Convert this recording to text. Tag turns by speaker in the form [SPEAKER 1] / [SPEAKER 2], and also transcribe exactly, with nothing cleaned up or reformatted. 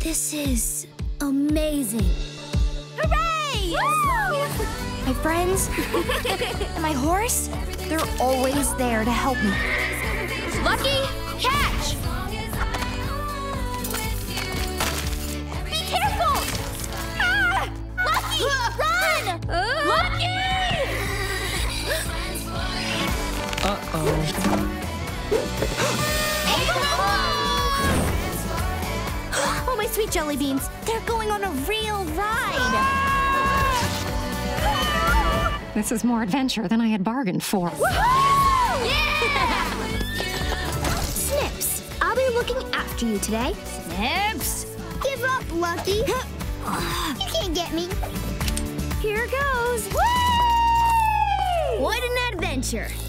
[SPEAKER 1] This is amazing.
[SPEAKER 2] Hooray!
[SPEAKER 3] My friends and my horse, they're always there to help me.
[SPEAKER 2] Lucky, catch! Be careful! Ah! Lucky, run! Lucky!
[SPEAKER 4] Uh-oh.
[SPEAKER 3] Oh, my sweet jelly beans. They're going on a real ride.
[SPEAKER 5] This is more adventure than I had bargained for.
[SPEAKER 2] Yeah!
[SPEAKER 1] Snips, I'll be looking after you today.
[SPEAKER 2] Snips!
[SPEAKER 1] Give up, Lucky. You can't get me.
[SPEAKER 3] Here goes.
[SPEAKER 1] What an adventure.